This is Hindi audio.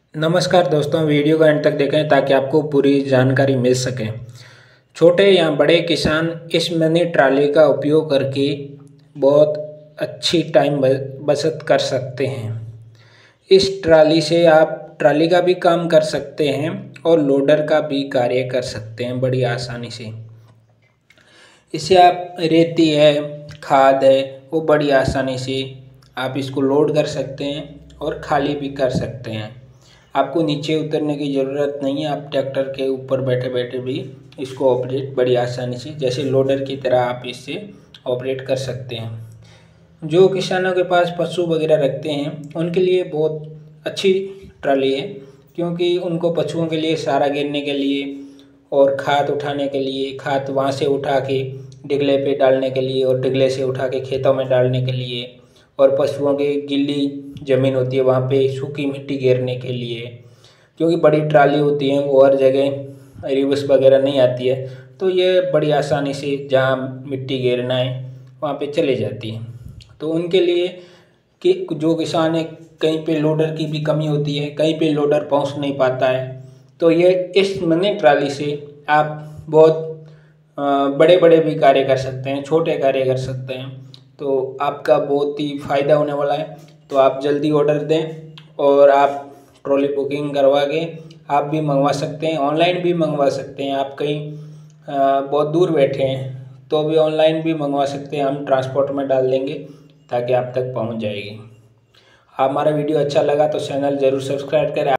नमस्कार दोस्तों, वीडियो को अंत तक देखें ताकि आपको पूरी जानकारी मिल सके। छोटे या बड़े किसान इस मिनी ट्राली का उपयोग करके बहुत अच्छी टाइम बचत कर सकते हैं। इस ट्राली से आप ट्राली का भी काम कर सकते हैं और लोडर का भी कार्य कर सकते हैं बड़ी आसानी से। इससे आप रेती है, खाद है, वो बड़ी आसानी से आप इसको लोड कर सकते हैं और खाली भी कर सकते हैं। आपको नीचे उतरने की ज़रूरत नहीं है, आप ट्रैक्टर के ऊपर बैठे बैठे भी इसको ऑपरेट बड़ी आसानी से जैसे लोडर की तरह आप इससे ऑपरेट कर सकते हैं। जो किसानों के पास पशु वगैरह रखते हैं उनके लिए बहुत अच्छी ट्राली है, क्योंकि उनको पशुओं के लिए चारा गिरने के लिए और खाद उठाने के लिए, खाद वहाँ से उठा के डिगले पे डालने के लिए और डिगले से उठा के खेतों में डालने के लिए, और पशुओं की गीली ज़मीन होती है वहाँ पे सूखी मिट्टी घेरने के लिए, क्योंकि बड़ी ट्राली होती है वो हर जगह रिवर्स वगैरह नहीं आती है, तो ये बड़ी आसानी से जहाँ मिट्टी घेरना है वहाँ पे चले जाती है। तो उनके लिए कि जो किसान है कहीं पे लोडर की भी कमी होती है, कहीं पे लोडर पहुँच नहीं पाता है, तो ये इस मिनी ट्राली से आप बहुत बड़े बड़े भी कार्य कर सकते हैं, छोटे कार्य कर सकते हैं। तो आपका बहुत ही फ़ायदा होने वाला है। तो आप जल्दी ऑर्डर दें और आप ट्रॉली बुकिंग करवा के आप भी मंगवा सकते हैं, ऑनलाइन भी मंगवा सकते हैं। आप कहीं बहुत दूर बैठे हैं तो भी ऑनलाइन भी मंगवा सकते हैं, हम ट्रांसपोर्ट में डाल देंगे ताकि आप तक पहुंच जाएगी। हमारा वीडियो अच्छा लगा तो चैनल ज़रूर सब्सक्राइब करें।